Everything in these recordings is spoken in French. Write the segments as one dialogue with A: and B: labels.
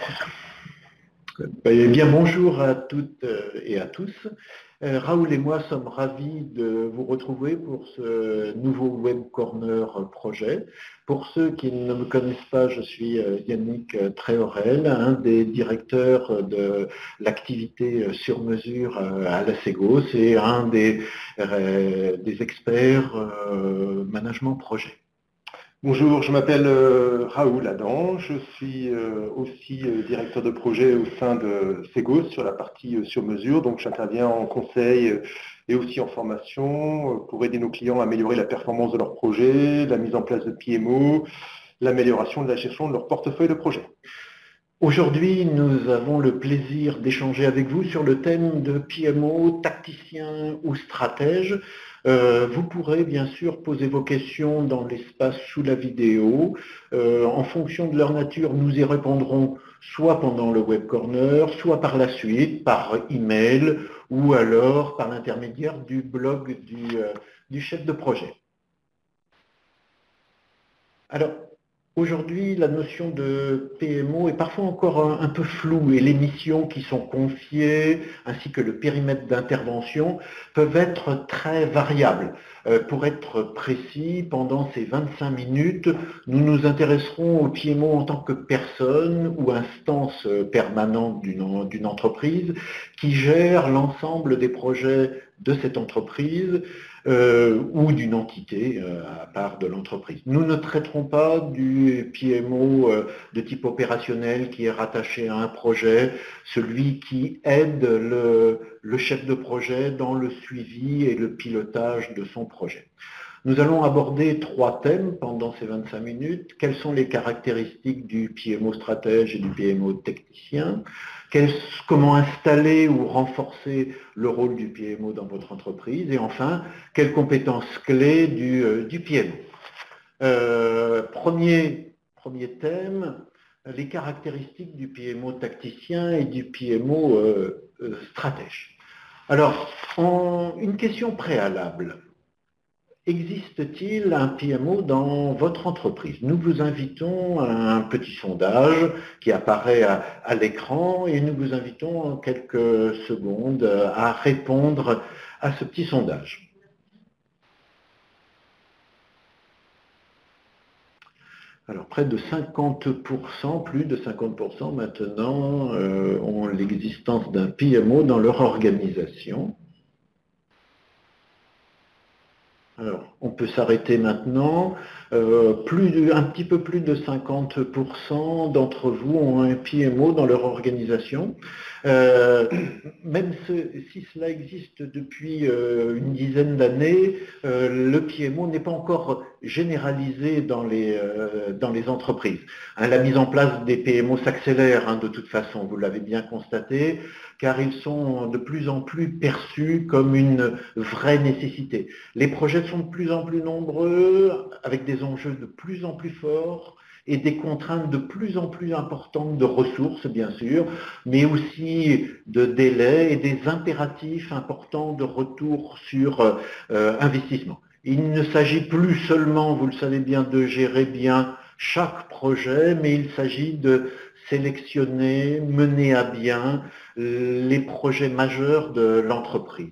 A: Eh bien, bonjour à toutes et à tous. Raoul et moi sommes ravis de vous retrouver pour ce nouveau Web Corner projet. Pour ceux qui ne me connaissent pas, je suis Yannick Tréorel, un des directeurs de l'activité sur mesure à la Ségos et un des experts management projet.
B: Bonjour, je m'appelle Raoul Adam, je suis aussi directeur de projet au sein de Ségos sur la partie sur mesure, donc j'interviens en conseil et aussi en formation pour aider nos clients à améliorer la performance de leurs projets, la mise en place de PMO, l'amélioration de la gestion de leur portefeuille de projets.
A: Aujourd'hui, nous avons le plaisir d'échanger avec vous sur le thème de PMO, tacticien ou stratège. Vous pourrez bien sûr poser vos questions dans l'espace sous la vidéo. En fonction de leur nature, nous y répondrons soit pendant le Web Corner, soit par la suite, par email ou alors par l'intermédiaire du blog du chef de projet. Alors, aujourd'hui, la notion de PMO est parfois encore un peu floue et les missions qui sont confiées, ainsi que le périmètre d'intervention, peuvent être très variables. Pour être précis, pendant ces 25 minutes, nous nous intéresserons au PMO en tant que personne ou instance permanente d'une entreprise qui gère l'ensemble des projets de cette entreprise ou d'une entité à part de l'entreprise. Nous ne traiterons pas du PMO de type opérationnel qui est rattaché à un projet, celui qui aide le chef de projet dans le suivi et le pilotage de son projet. Nous allons aborder 3 thèmes pendant ces 25 minutes. Quelles sont les caractéristiques du PMO stratège et du PMO technicien? Comment installer ou renforcer le rôle du PMO dans votre entreprise? Et enfin, quelles compétences clés du PMO? Premier thème, les caractéristiques du PMO tacticien et du PMO stratège. Alors, une question préalable. Existe-t-il un PMO dans votre entreprise? Nous vous invitons à un petit sondage qui apparaît à l'écran et nous vous invitons en quelques secondes à répondre à ce petit sondage. Alors, près de 50%, plus de 50% maintenant, ont l'existence d'un PMO dans leur organisation. Alors, on peut s'arrêter maintenant. Un petit peu plus de 50% d'entre vous ont un PMO dans leur organisation. Même si cela existe depuis une dizaine d'années, le PMO n'est pas encore généralisé dans les entreprises. La mise en place des PMO s'accélère de toute façon, vous l'avez bien constaté, car ils sont de plus en plus perçus comme une vraie nécessité. Les projets sont de plus en plus nombreux, avec des enjeux de plus en plus forts et des contraintes de plus en plus importantes de ressources, bien sûr, mais aussi de délais et des impératifs importants de retour sur investissement. Il ne s'agit plus seulement, vous le savez bien, de gérer bien chaque projet, mais il s'agit de sélectionner, mener à bien les projets majeurs de l'entreprise.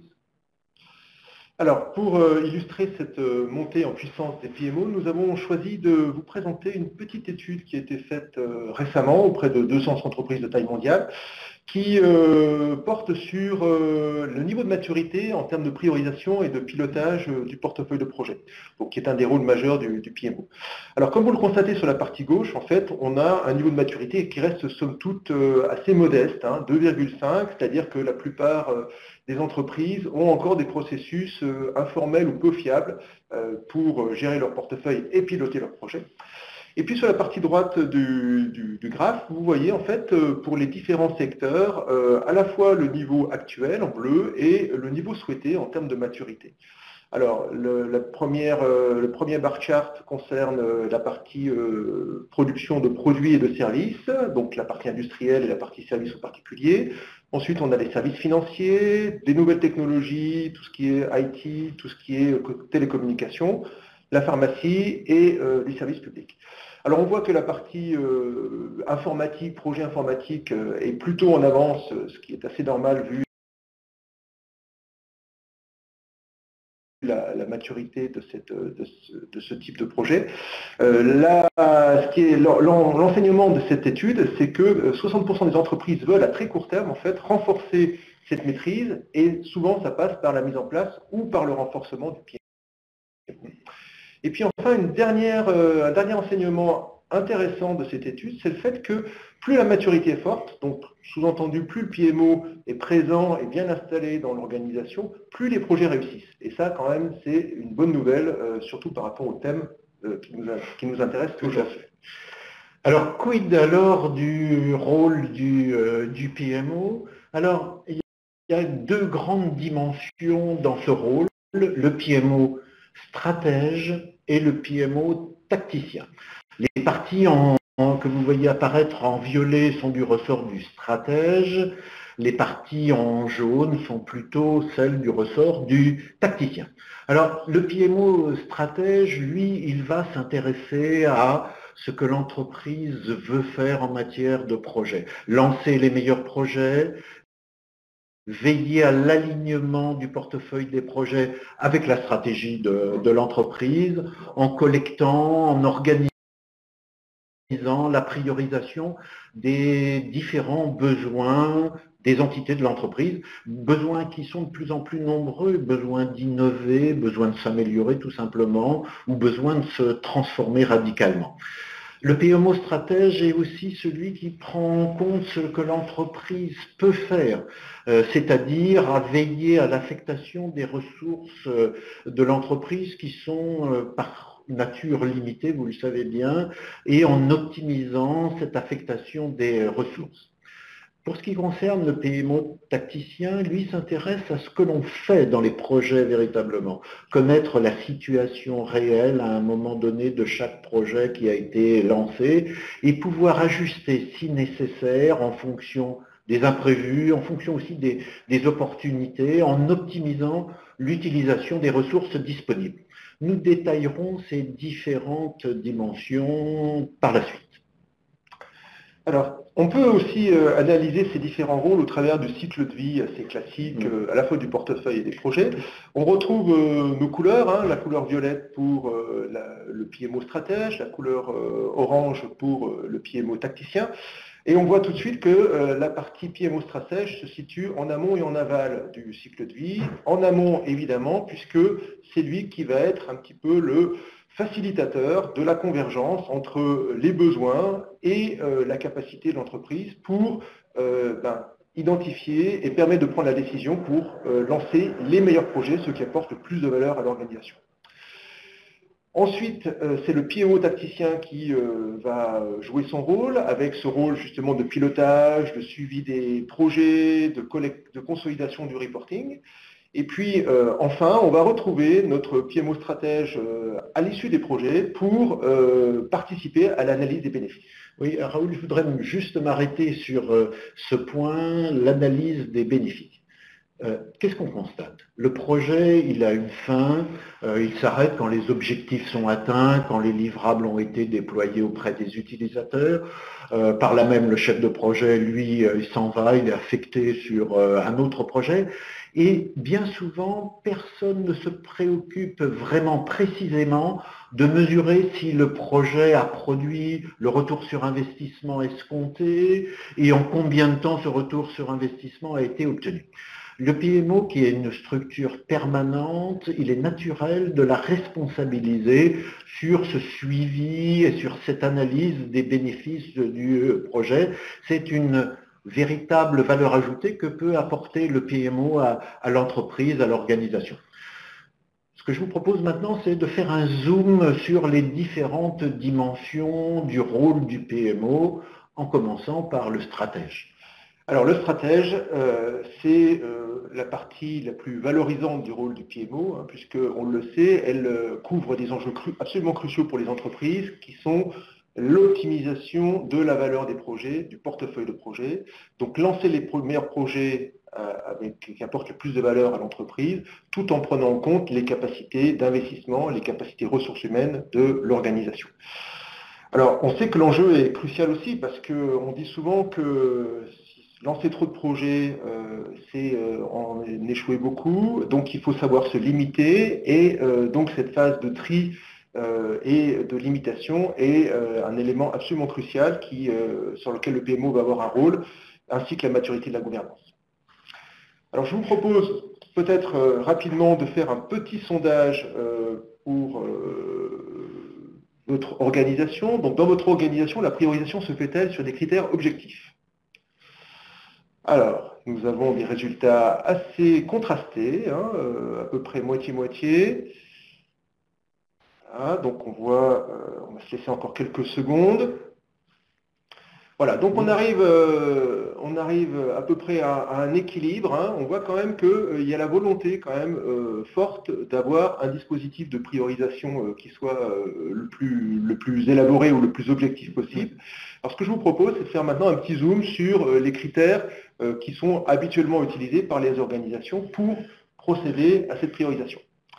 B: Alors, pour illustrer cette montée en puissance des PMO, nous avons choisi de vous présenter une petite étude qui a été faite récemment auprès de 200 entreprises de taille mondiale, qui porte sur le niveau de maturité en termes de priorisation et de pilotage du portefeuille de projet, donc qui est un des rôles majeurs du PMO. Alors, comme vous le constatez sur la partie gauche, en fait, on a un niveau de maturité qui reste somme toute assez modeste, 2,5, c'est-à-dire que la plupart des entreprises ont encore des processus informels ou peu fiables pour gérer leur portefeuille et piloter leur projet. Et puis sur la partie droite du graphe, vous voyez en fait pour les différents secteurs à la fois le niveau actuel en bleu et le niveau souhaité en termes de maturité. Alors le premier bar chart concerne la partie production de produits et de services, donc la partie industrielle et la partie services aux particuliers. Ensuite, on a les services financiers, des nouvelles technologies, tout ce qui est IT, tout ce qui est télécommunications. la pharmacie et les services publics. Alors on voit que la partie informatique, projet informatique est plutôt en avance, ce qui est assez normal vu la maturité de ce type de projet. L'enseignement de cette étude, c'est que 60% des entreprises veulent à très court terme en fait renforcer cette maîtrise, et souvent ça passe par la mise en place ou par le renforcement du PMO. Et puis enfin, un dernier enseignement intéressant de cette étude, c'est le fait que plus la maturité est forte, donc sous-entendu plus le PMO est présent et bien installé dans l'organisation, plus les projets réussissent. Et ça, quand même, c'est une bonne nouvelle, surtout par rapport au thème qui nous intéresse aujourd'hui.
A: Alors, quid alors du rôle du PMO? Alors, il y a deux grandes dimensions dans ce rôle, le PMO stratège et le PMO tacticien. Les parties que vous voyez apparaître en violet sont du ressort du stratège, les parties en jaune sont plutôt celles du ressort du tacticien. Alors, le PMO stratège, lui, il va s'intéresser à ce que l'entreprise veut faire en matière de projet. Lancer les meilleurs projets, veiller à l'alignement du portefeuille des projets avec la stratégie de l'entreprise, en collectant, en organisant la priorisation des différents besoins des entités de l'entreprise, besoins qui sont de plus en plus nombreux, besoin d'innover, besoin de s'améliorer tout simplement, ou besoin de se transformer radicalement. Le PMO stratège est aussi celui qui prend en compte ce que l'entreprise peut faire, c'est-à-dire à veiller à l'affectation des ressources de l'entreprise qui sont par nature limitées, vous le savez bien, et en optimisant cette affectation des ressources. Pour ce qui concerne le PMO tacticien, lui s'intéresse à ce que l'on fait dans les projets véritablement, connaître la situation réelle à un moment donné de chaque projet qui a été lancé et pouvoir ajuster si nécessaire en fonction des imprévus, en fonction aussi des opportunités, en optimisant l'utilisation des ressources disponibles. Nous détaillerons ces différentes dimensions par la suite.
B: Alors, on peut aussi analyser ces différents rôles au travers du cycle de vie assez classique, à la fois du portefeuille et des projets. On retrouve nos couleurs, la couleur violette pour le PMO stratège, la couleur orange pour le PMO tacticien. Et on voit tout de suite que la partie PMO stratège se situe en amont et en aval du cycle de vie. En amont, évidemment, puisque c'est lui qui va être un petit peu le facilitateur de la convergence entre les besoins et la capacité de l'entreprise pour identifier et permettre de prendre la décision pour lancer les meilleurs projets, ceux qui apportent le plus de valeur à l'organisation. Ensuite, c'est le PMO tacticien qui va jouer son rôle, avec ce rôle justement de pilotage, de suivi des projets, de consolidation du reporting. Et puis, enfin, on va retrouver notre PMO stratège à l'issue des projets pour participer à l'analyse des bénéfices.
A: Oui, Raoul, je voudrais juste m'arrêter sur ce point, l'analyse des bénéfices. Qu'est-ce qu'on constate? Le projet, il a une fin, il s'arrête quand les objectifs sont atteints, quand les livrables ont été déployés auprès des utilisateurs. Par là même, le chef de projet, lui, il s'en va, il est affecté sur un autre projet. Et bien souvent, personne ne se préoccupe vraiment précisément de mesurer si le projet a produit le retour sur investissement escompté et en combien de temps ce retour sur investissement a été obtenu. Le PMO, qui est une structure permanente, il est naturel de la responsabiliser sur ce suivi et sur cette analyse des bénéfices du projet. C'est une véritable valeur ajoutée que peut apporter le PMO à l'entreprise, à l'organisation. Ce que je vous propose maintenant, c'est de faire un zoom sur les différentes dimensions du rôle du PMO, en commençant par le stratège.
B: Alors le stratège, c'est la partie la plus valorisante du rôle du PMO, puisque on le sait, elle couvre des enjeux absolument cruciaux pour les entreprises, qui sont l'optimisation de la valeur des projets, du portefeuille de projets. Donc lancer les meilleurs projets qui apporte le plus de valeur à l'entreprise, tout en prenant en compte les capacités d'investissement, les capacités ressources humaines de l'organisation. Alors, on sait que l'enjeu est crucial aussi parce qu'on dit souvent que lancer trop de projets, c'est en échouer beaucoup, donc il faut savoir se limiter, et donc cette phase de tri et de limitation est un élément absolument crucial sur lequel le PMO va avoir un rôle, ainsi que la maturité de la gouvernance. Alors je vous propose peut-être rapidement de faire un petit sondage pour votre organisation. Donc dans votre organisation, la priorisation se fait-elle sur des critères objectifs? Alors, nous avons des résultats assez contrastés, hein, à peu près moitié-moitié. Voilà, donc on voit, on va se laisser encore quelques secondes. Voilà, donc on arrive à peu près à un équilibre, hein. On voit quand même qu'il y a la volonté quand même forte d'avoir un dispositif de priorisation qui soit le plus élaboré ou le plus objectif possible. Alors ce que je vous propose, c'est de faire maintenant un petit zoom sur les critères qui sont habituellement utilisés par les organisations pour procéder à cette priorisation.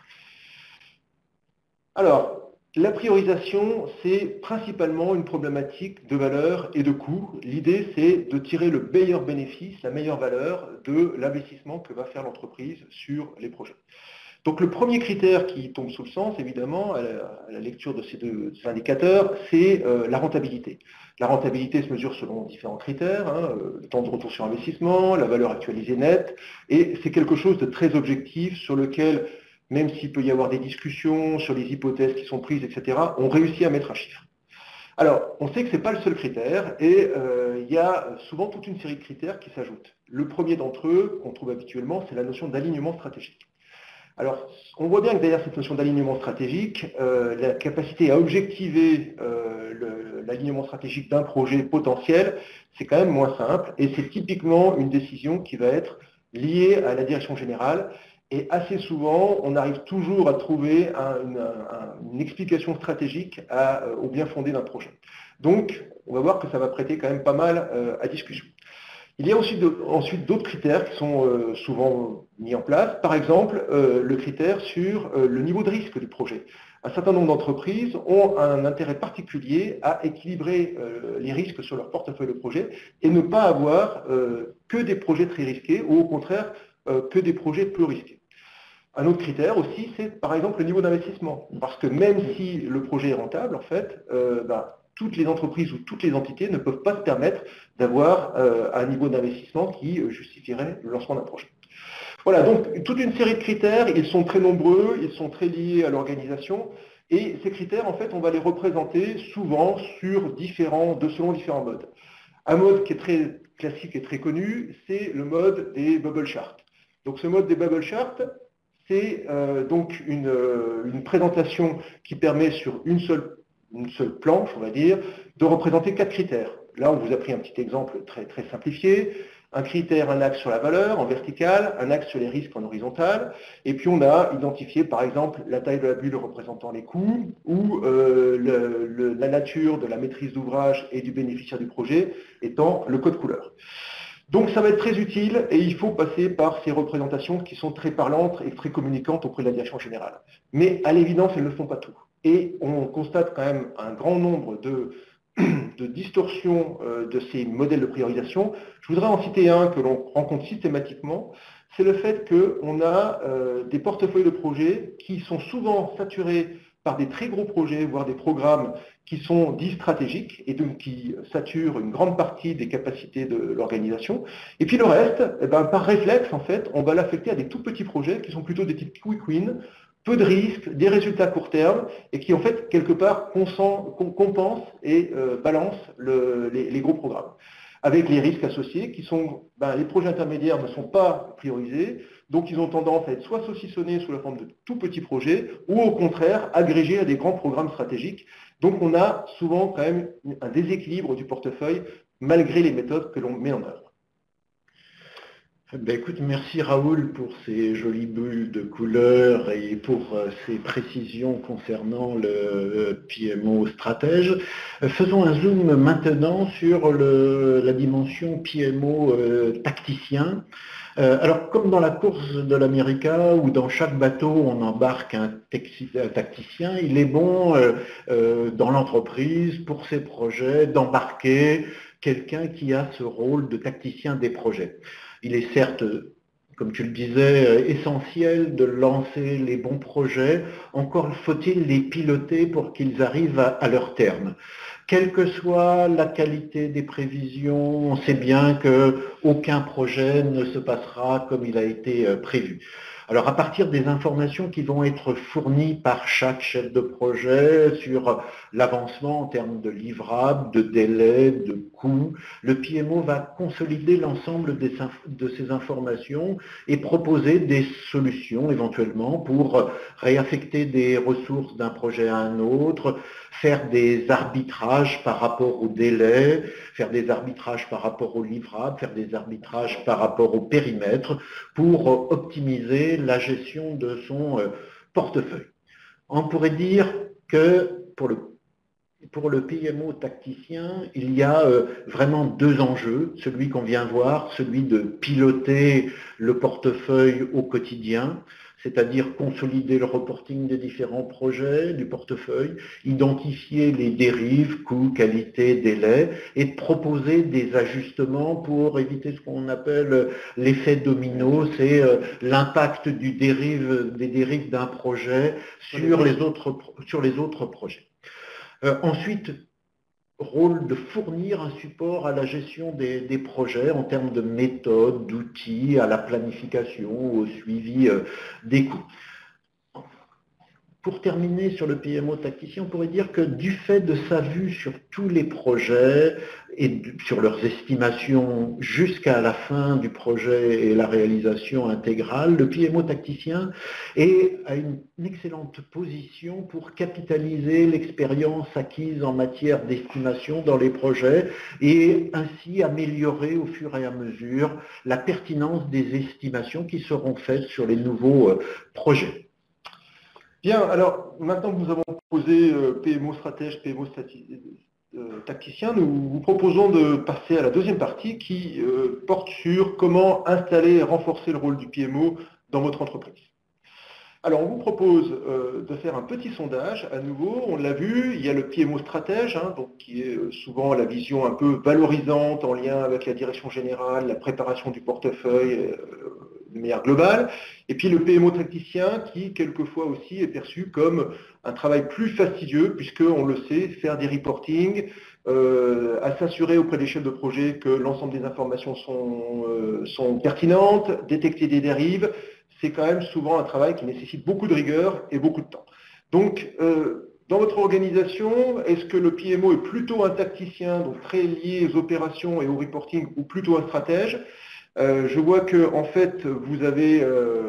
B: Alors, la priorisation, c'est principalement une problématique de valeur et de coût. L'idée, c'est de tirer le meilleur bénéfice, la meilleure valeur de l'investissement que va faire l'entreprise sur les projets. Donc le premier critère qui tombe sous le sens, évidemment, à la lecture de ces deux indicateurs, c'est la rentabilité. La rentabilité se mesure selon différents critères, hein, le temps de retour sur investissement, la valeur actualisée nette, et c'est quelque chose de très objectif sur lequel, même s'il peut y avoir des discussions sur les hypothèses qui sont prises, etc., on réussit à mettre un chiffre. Alors, on sait que ce n'est pas le seul critère, et il y a souvent toute une série de critères qui s'ajoutent. Le premier d'entre eux, qu'on trouve habituellement, c'est la notion d'alignement stratégique. Alors, on voit bien que derrière cette notion d'alignement stratégique, la capacité à objectiver l'alignement stratégique d'un projet potentiel, c'est quand même moins simple, et c'est typiquement une décision qui va être liée à la direction générale. Et assez souvent, on arrive toujours à trouver une explication stratégique au bien fondé d'un projet. Donc, on va voir que ça va prêter quand même pas mal à discussion. Il y a ensuite d'autres critères qui sont souvent mis en place. Par exemple, le critère sur le niveau de risque du projet. Un certain nombre d'entreprises ont un intérêt particulier à équilibrer les risques sur leur portefeuille de projets et ne pas avoir que des projets très risqués ou au contraire que des projets peu risqués. Un autre critère aussi, c'est par exemple le niveau d'investissement. Parce que même si le projet est rentable, en fait, toutes les entreprises ou toutes les entités ne peuvent pas se permettre d'avoir un niveau d'investissement qui justifierait le lancement d'un projet. Voilà, donc toute une série de critères, ils sont très nombreux, ils sont très liés à l'organisation, et ces critères, en fait, on va les représenter souvent selon différents modes. Un mode qui est très classique et très connu, c'est le mode des bubble charts. Donc ce mode des bubble charts, c'est donc une présentation qui permet sur une seule planche, on va dire, de représenter 4 critères. Là, on vous a pris un petit exemple très, très simplifié. Un critère, un axe sur la valeur en vertical, un axe sur les risques en horizontal, et puis on a identifié par exemple la taille de la bulle représentant les coûts, ou la nature de la maîtrise d'ouvrage et du bénéficiaire du projet étant le code couleur. Donc ça va être très utile et il faut passer par ces représentations qui sont très parlantes et très communicantes auprès de la direction générale. Mais à l'évidence, elles ne font pas tout. Et on constate quand même un grand nombre de distorsions de ces modèles de priorisation. Je voudrais en citer un que l'on rencontre systématiquement, c'est le fait qu'on a des portefeuilles de projets qui sont souvent saturés par des très gros projets, voire des programmes qui sont dits stratégiques et donc qui saturent une grande partie des capacités de l'organisation. Et puis le reste, par réflexe, en fait, on va l'affecter à des tout petits projets qui sont plutôt des types quick win, peu de risques, des résultats à court terme, et qui en fait, quelque part, compensent et balancent les gros programmes. Avec les risques associés qui sont, les projets intermédiaires ne sont pas priorisés, donc ils ont tendance à être soit saucissonnés sous la forme de tout petits projets, ou au contraire agrégés à des grands programmes stratégiques. Donc on a souvent quand même un déséquilibre du portefeuille malgré les méthodes que l'on met en œuvre.
A: Ben écoute, merci Raoul pour ces jolies bulles de couleurs et pour ces précisions concernant le PMO stratège. Faisons un zoom maintenant sur la dimension PMO tacticien. Alors, comme dans la course de l'América, où dans chaque bateau on embarque un tacticien, il est bon dans l'entreprise, pour ses projets, d'embarquer quelqu'un qui a ce rôle de tacticien des projets. Il est certes, comme tu le disais, essentiel de lancer les bons projets, encore faut-il les piloter pour qu'ils arrivent à leur terme. Quelle que soit la qualité des prévisions, on sait bien qu'aucun projet ne se passera comme il a été prévu. Alors à partir des informations qui vont être fournies par chaque chef de projet sur l'avancement en termes de livrables, de délais, de coûts, le PMO va consolider l'ensemble de ces informations et proposer des solutions éventuellement pour réaffecter des ressources d'un projet à un autre, faire des arbitrages par rapport aux délais, faire des arbitrages par rapport aux livrables, faire des arbitrages par rapport au périmètre pour optimiser la gestion de son portefeuille. On pourrait dire que pour le PMO tacticien, il y a vraiment deux enjeux, celui qu'on vient voir, celui de piloter le portefeuille au quotidien, c'est-à-dire consolider le reporting des différents projets du portefeuille, identifier les dérives, coûts, qualité, délais, et proposer des ajustements pour éviter ce qu'on appelle l'effet domino, c'est l'impact des dérives d'un projet sur les autres projets. Ensuite, rôle de fournir un support à la gestion des projets en termes de méthodes, d'outils, à la planification, au suivi des coûts. Pour terminer sur le PMO tacticien, on pourrait dire que du fait de sa vue sur tous les projets et sur leurs estimations jusqu'à la fin du projet et la réalisation intégrale, le PMO tacticien a une excellente position pour capitaliser l'expérience acquise en matière d'estimation dans les projets et ainsi améliorer au fur et à mesure la pertinence des estimations qui seront faites sur les nouveaux projets.
B: Bien, alors maintenant que nous avons posé PMO stratège, PMO tacticien, nous vous proposons de passer à la deuxième partie qui porte sur comment installer et renforcer le rôle du PMO dans votre entreprise. Alors on vous propose de faire un petit sondage, à nouveau, on l'a vu, il y a le PMO stratège, donc, qui est souvent la vision un peu valorisante en lien avec la direction générale, la préparation du portefeuille, de manière globale, et puis le PMO tacticien qui, quelquefois aussi, est perçu comme un travail plus fastidieux, puisqu'on le sait, faire des reportings, à s'assurer auprès des chefs de projet que l'ensemble des informations sont pertinentes, détecter des dérives, c'est quand même souvent un travail qui nécessite beaucoup de rigueur et beaucoup de temps. Donc, dans votre organisation, est-ce que le PMO est plutôt un tacticien, donc très lié aux opérations et au reporting, ou plutôt un stratège ? Je vois que en fait vous avez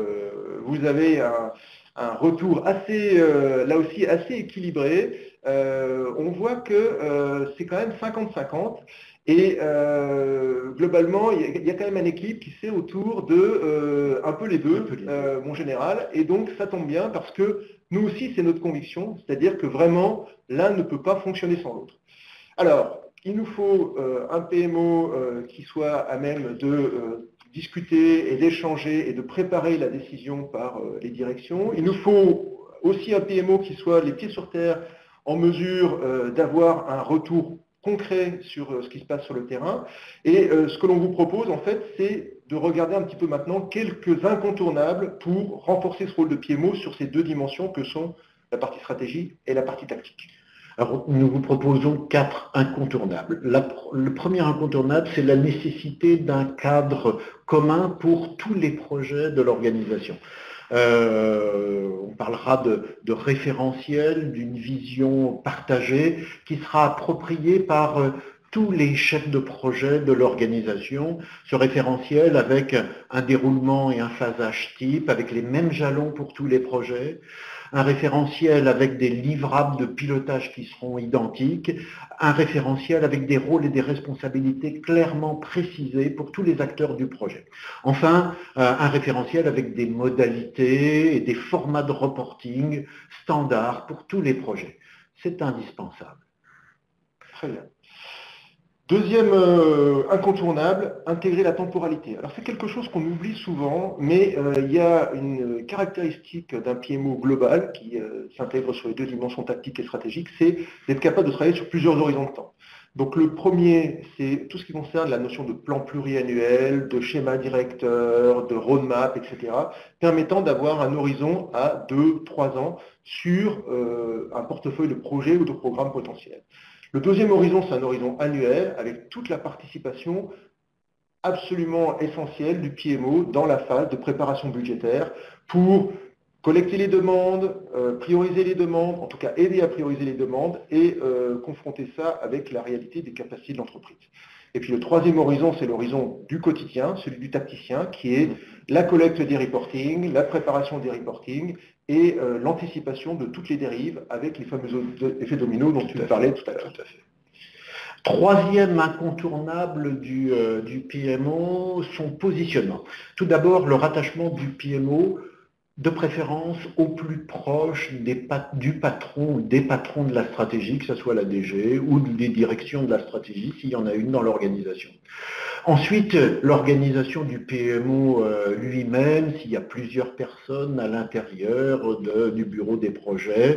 B: un retour assez, là aussi assez équilibré. On voit que c'est quand même 50-50 et globalement il y a quand même un équilibre qui c'est autour de un peu les deux, mon général, et donc ça tombe bien parce que nous aussi c'est notre conviction, c'est-à-dire que vraiment l'un ne peut pas fonctionner sans l'autre. Alors, il nous faut un PMO qui soit à même de discuter et d'échanger et de préparer la décision par les directions. Il nous faut aussi un PMO qui soit les pieds sur terre, en mesure d'avoir un retour concret sur ce qui se passe sur le terrain. Et ce que l'on vous propose, en fait, c'est de regarder un petit peu maintenant quelques incontournables pour renforcer ce rôle de PMO sur ces deux dimensions que sont la partie stratégie et la partie tactique.
A: Alors, nous vous proposons 4 incontournables. Le premier incontournable, c'est la nécessité d'un cadre commun pour tous les projets de l'organisation. On parlera de référentiel, d'une vision partagée qui sera appropriée par tous les chefs de projet de l'organisation, ce référentiel avec un déroulement et un phasage type, avec les mêmes jalons pour tous les projets, un référentiel avec des livrables de pilotage qui seront identiques, un référentiel avec des rôles et des responsabilités clairement précisés pour tous les acteurs du projet. Enfin, un référentiel avec des modalités et des formats de reporting standards pour tous les projets. C'est indispensable.
B: Très bien. Deuxième incontournable, intégrer la temporalité. Alors c'est quelque chose qu'on oublie souvent, mais il y a une caractéristique d'un PMO global qui s'intègre sur les deux dimensions tactiques et stratégiques, c'est d'être capable de travailler sur plusieurs horizons de temps. Donc le premier, c'est tout ce qui concerne la notion de plan pluriannuel, de schéma directeur, de roadmap, etc., permettant d'avoir un horizon à 2-3 ans sur un portefeuille de projets ou de programmes potentiels. Le deuxième horizon, c'est un horizon annuel avec toute la participation absolument essentielle du PMO dans la phase de préparation budgétaire pour collecter les demandes, prioriser les demandes, en tout cas aider à prioriser les demandes et confronter ça avec la réalité des capacités de l'entreprise. Et puis le troisième horizon, c'est l'horizon du quotidien, celui du tacticien, qui est la collecte des reportings, la préparation des reportings et l'anticipation de toutes les dérives avec les fameux effets dominos dont tu parlais tout à l'heure.
A: Troisième incontournable du PMO, son positionnement. Tout d'abord, le rattachement du PMO, de préférence au plus proche du patron ou des patrons de la stratégie, que ce soit la DG ou des directions de la stratégie, s'il y en a une dans l'organisation. Ensuite, l'organisation du PMO lui-même, s'il y a plusieurs personnes à l'intérieur du bureau des projets.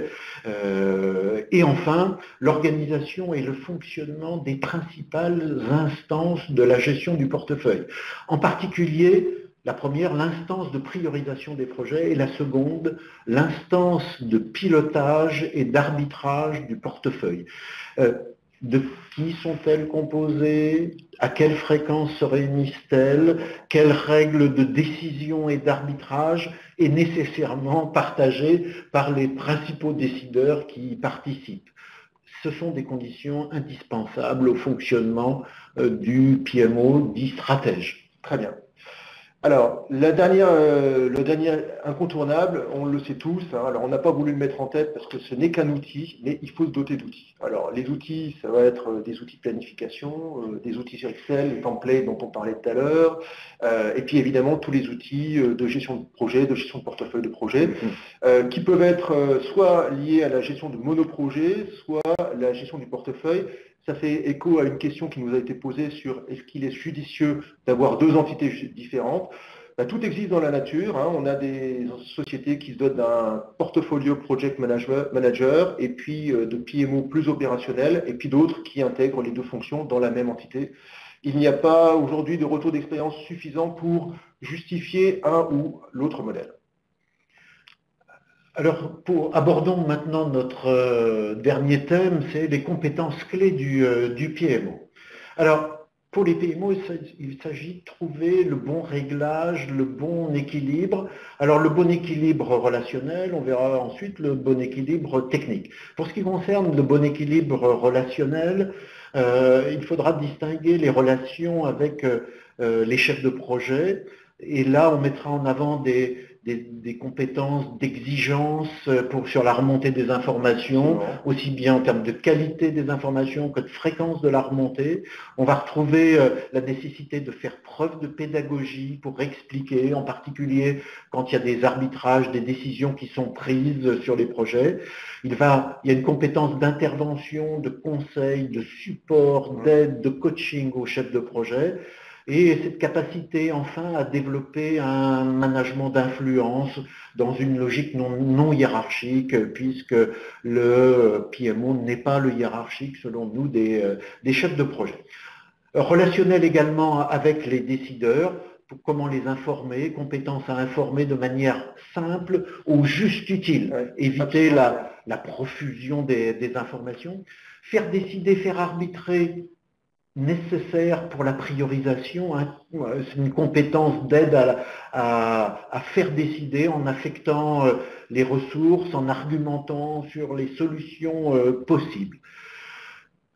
A: Et enfin, l'organisation et le fonctionnement des principales instances de la gestion du portefeuille. En particulier, la première, l'instance de priorisation des projets, et la seconde, l'instance de pilotage et d'arbitrage du portefeuille. De qui sont-elles composées? À quelle fréquence se réunissent-elles? Quelles règles de décision et d'arbitrage est nécessairement partagées par les principaux décideurs qui y participent? Ce sont des conditions indispensables au fonctionnement du PMO dit stratège.
B: Très bien. Alors, le dernier incontournable, on le sait tous, hein, alors on n'a pas voulu le mettre en tête parce que ce n'est qu'un outil, mais il faut se doter d'outils. Alors, les outils, ça va être des outils de planification, des outils sur Excel, les templates dont on parlait tout à l'heure, et puis évidemment tous les outils de gestion de projet, de gestion de portefeuille de projet, qui peuvent être soit liés à la gestion de monoprojet, soit la gestion du portefeuille. Ça fait écho à une question qui nous a été posée sur est-ce qu'il est judicieux d'avoir deux entités différentes. Tout existe dans la nature. Hein. On a des sociétés qui se dotent d'un portfolio project manager et puis de PMO plus opérationnel et puis d'autres qui intègrent les deux fonctions dans la même entité. Il n'y a pas aujourd'hui de retour d'expérience suffisant pour justifier un ou l'autre modèle.
A: Alors, abordons maintenant notre dernier thème, c'est les compétences clés du PMO. Alors, pour les PMO, il s'agit de trouver le bon réglage, le bon équilibre. Alors, le bon équilibre relationnel, on verra ensuite le bon équilibre technique. Pour ce qui concerne le bon équilibre relationnel, il faudra distinguer les relations avec les chefs de projet. Et là, on mettra en avant des compétences d'exigence sur la remontée des informations, aussi bien en termes de qualité des informations que de fréquence de la remontée. On va retrouver la nécessité de faire preuve de pédagogie pour expliquer, en particulier quand il y a des arbitrages, des décisions qui sont prises sur les projets. Il y a une compétence d'intervention, de conseil, de support, d'aide, de coaching aux chefs de projet. Et cette capacité, enfin, à développer un management d'influence dans une logique non hiérarchique, puisque le PMO n'est pas le hiérarchique, selon nous, des chefs de projet. Relationnel également avec les décideurs, pour comment les informer, compétence à informer de manière simple ou juste utile, éviter la profusion des informations, faire décider, faire arbitrer, nécessaire pour la priorisation, hein. C'est une compétence d'aide à faire décider en affectant les ressources, en argumentant sur les solutions possibles.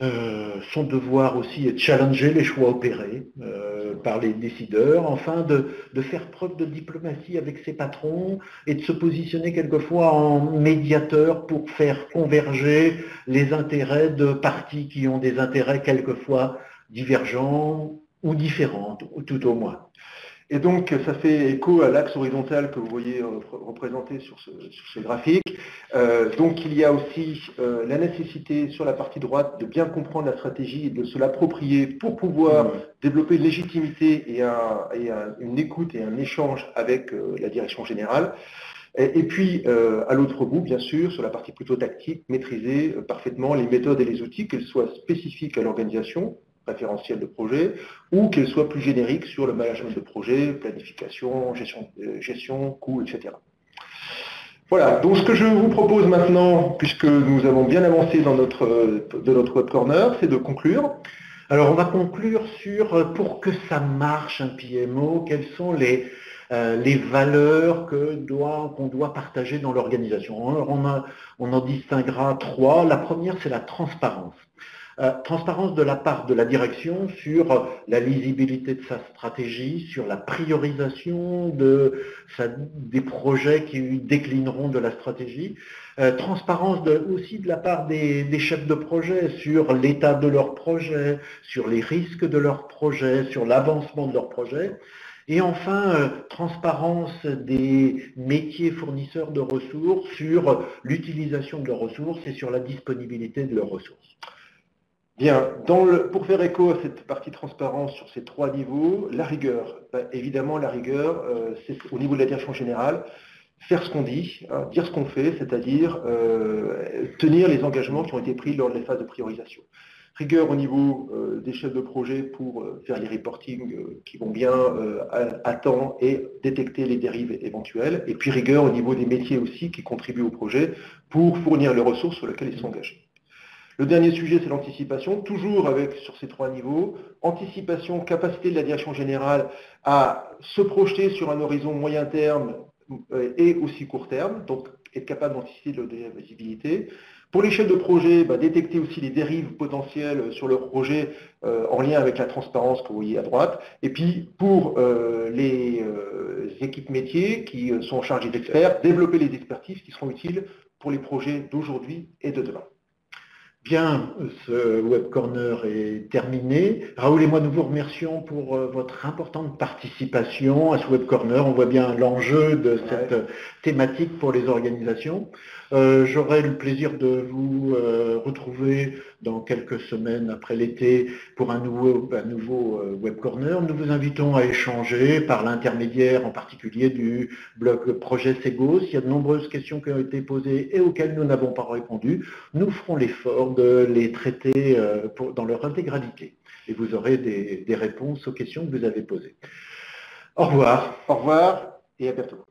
A: Son devoir aussi est de challenger les choix opérés par les décideurs, enfin de faire preuve de diplomatie avec ses patrons et de se positionner quelquefois en médiateur pour faire converger les intérêts de parties qui ont des intérêts quelquefois divergents ou différents, tout au moins.
B: Et donc, ça fait écho à l'axe horizontal que vous voyez représenté sur ce graphique. Donc, il y a aussi la nécessité sur la partie droite de bien comprendre la stratégie et de se l'approprier pour pouvoir développer une légitimité et une écoute et un échange avec la direction générale. Et puis, à l'autre bout, bien sûr, sur la partie plutôt tactique, maîtriser parfaitement les méthodes et les outils, qu'elles soient spécifiques à l'organisation, référentiel de projet, ou qu'elle soit plus générique sur le management de projet, planification, gestion coûts, etc. Voilà, donc ce que je vous propose maintenant, puisque nous avons bien avancé dans notre web corner, c'est de conclure.
A: Alors on va conclure sur, pour que ça marche un PMO, quelles sont les valeurs qu'on doit partager dans l'organisation. On en distinguera 3. La première, c'est la transparence. Transparence de la part de la direction sur la lisibilité de sa stratégie, sur la priorisation des projets qui déclineront de la stratégie. Transparence aussi de la part des chefs de projet sur l'état de leur projet, sur les risques de leur projet, sur l'avancement de leur projet. Et enfin, transparence des métiers fournisseurs de ressources sur l'utilisation de leurs ressources et sur la disponibilité de leurs ressources.
B: Bien, pour faire écho à cette partie transparence sur ces 3 niveaux, la rigueur. Évidemment, la rigueur, c'est au niveau de la direction générale, faire ce qu'on dit, dire ce qu'on fait, c'est-à-dire tenir les engagements qui ont été pris lors des phases de priorisation. Rigueur au niveau des chefs de projet pour faire les reportings qui vont bien à temps et détecter les dérives éventuelles. Et puis rigueur au niveau des métiers aussi qui contribuent au projet pour fournir les ressources sur lesquelles ils sont engagés. Le dernier sujet, c'est l'anticipation, toujours sur ces 3 niveaux. Anticipation, capacité de la direction générale à se projeter sur un horizon moyen terme et aussi court terme, donc être capable d'anticiper de la visibilité. Pour les chefs de projet, détecter aussi les dérives potentielles sur leur projet en lien avec la transparence que vous voyez à droite. Et puis pour les équipes métiers qui sont chargées d'experts, développer les expertises qui seront utiles pour les projets d'aujourd'hui et de demain.
A: Bien, ce web corner est terminé. Raoul et moi, nous vous remercions pour votre importante participation à ce web corner. On voit bien l'enjeu de cette thématique pour les organisations. J'aurai le plaisir de vous retrouver dans quelques semaines après l'été pour un nouveau web corner. Nous vous invitons à échanger par l'intermédiaire en particulier du blog Projet Segos. Il y a de nombreuses questions qui ont été posées et auxquelles nous n'avons pas répondu. Nous ferons l'effort de les traiter dans leur intégralité. Et vous aurez des réponses aux questions que vous avez posées. Au revoir.
B: Au revoir et à bientôt.